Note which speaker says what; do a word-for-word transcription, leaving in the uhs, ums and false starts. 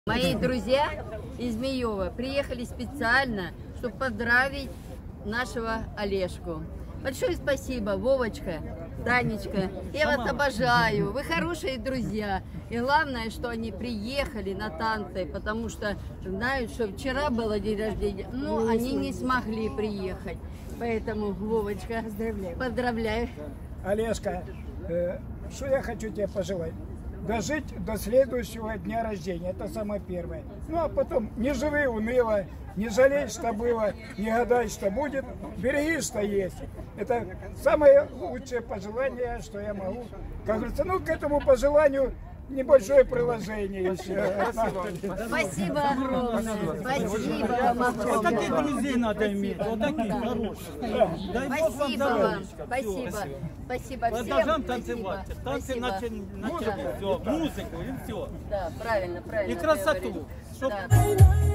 Speaker 1: Мои друзья из Змеева приехали специально, чтобы поздравить нашего Олежку. Большое спасибо, Вовочка, Танечка. Я вас обожаю. Вы хорошие друзья. И главное, что они приехали на танцы, потому что знают, что вчера было день рождения, но они не смогли приехать. Поэтому, Вовочка, поздравляю. Поздравляю.
Speaker 2: Олежка, э, что я хочу тебе пожелать? Дожить до следующего дня рождения, это самое первое. Ну а потом не живи уныло, не жалей, что было, не гадай, что будет, береги, что есть. Это самое лучшее пожелание, что я могу. Как говорится, ну к этому пожеланию небольшое приложение еще.
Speaker 1: Спасибо огромное. Спасибо вам огромное.
Speaker 3: Вот таких друзей надо иметь, вот таких хороших. Дай Бог вам
Speaker 1: Спасибо вам.
Speaker 3: здоровья.
Speaker 1: Спасибо. Спасибо
Speaker 3: Продолжаем
Speaker 1: всем.
Speaker 3: танцевать. Танцы
Speaker 1: Спасибо.
Speaker 3: начали, начали все, музыку и все.
Speaker 1: Да, правильно, правильно.
Speaker 3: И
Speaker 1: ты
Speaker 3: красоту.
Speaker 1: говоришь.
Speaker 3: Чтоб-
Speaker 1: Да.